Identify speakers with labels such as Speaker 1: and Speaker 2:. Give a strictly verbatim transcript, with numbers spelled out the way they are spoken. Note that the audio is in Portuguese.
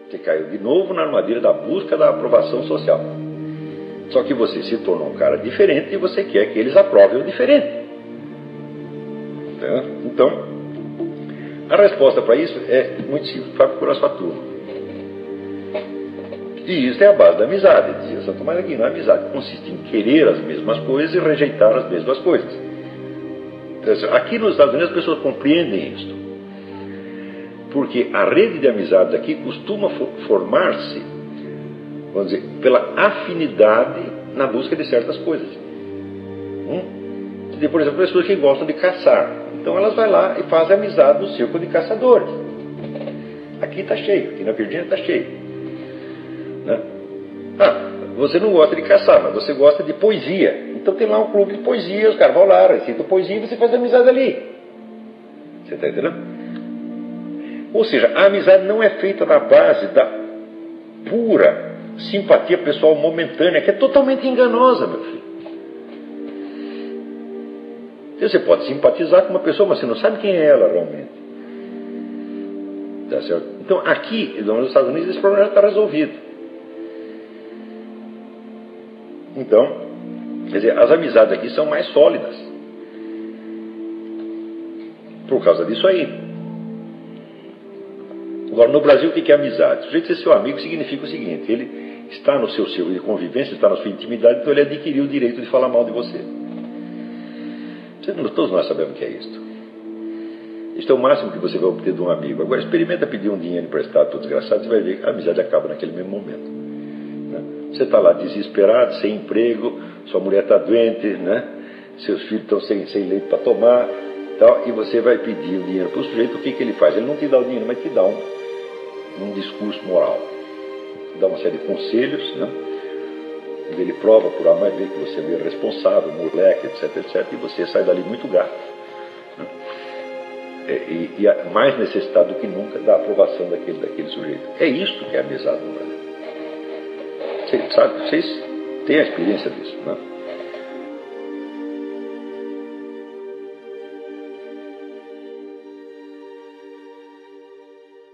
Speaker 1: Você caiu de novo na armadilha da busca da aprovação social. Só que você se tornou um cara diferente e você quer que eles aprovem o diferente. Então, a resposta para isso é muito simples. Vai procurar sua turma. E isso é a base da amizade. Dizia Santo Tomás de Aquino. A amizade consiste em querer as mesmas coisas e rejeitar as mesmas coisas. Aqui nos Estados Unidos as pessoas compreendem isso. Porque a rede de amizades aqui costuma formar-se, vamos dizer, pela afinidade na busca de certas coisas. Hum? Tem, por exemplo, pessoas que gostam de caçar. Então elas vão lá e fazem amizade no círculo de caçadores. Aqui está cheio, aqui na Virgínia está cheio. Né? Ah, você não gosta de caçar, mas você gosta de poesia. Então tem lá um clube de poesia, os caras vão lá, recitam poesia e você faz amizade ali. Você está entendendo? Ou seja, a amizade não é feita na base da pura simpatia pessoal momentânea, que é totalmente enganosa, meu filho. Você pode simpatizar com uma pessoa, mas você não sabe quem é ela realmente. Tá certo? Então, aqui, nos Estados Unidos, esse problema já está resolvido. Então, quer dizer, as amizades aqui são mais sólidas. Por causa disso aí. Agora, no Brasil, o que é amizade? O sujeito ser seu amigo significa o seguinte: ele está no seu círculo de convivência, está na sua intimidade, então ele adquiriu o direito de falar mal de você. Todos nós sabemos o que é isto. Isto é o máximo que você vai obter de um amigo. Agora, experimenta pedir um dinheiro emprestado para o desgraçado, você vai ver que a amizade acaba naquele mesmo momento. Né? Você está lá desesperado, sem emprego, sua mulher está doente, né? Seus filhos estão sem, sem leite para tomar, tal, e você vai pedir o dinheiro para o sujeito. O que, que ele faz? Ele não te dá o dinheiro, mas te dá um, um discurso moral. Dá uma série de conselhos, né? Ele prova por A mais B que você é responsável, moleque, etc, etcétera, e você sai dali muito gato. Né? E, e mais necessitado do que nunca da aprovação daquele, daquele sujeito. É isto que é a amizade no Brasil. Vocês, sabe, vocês têm a experiência disso, né?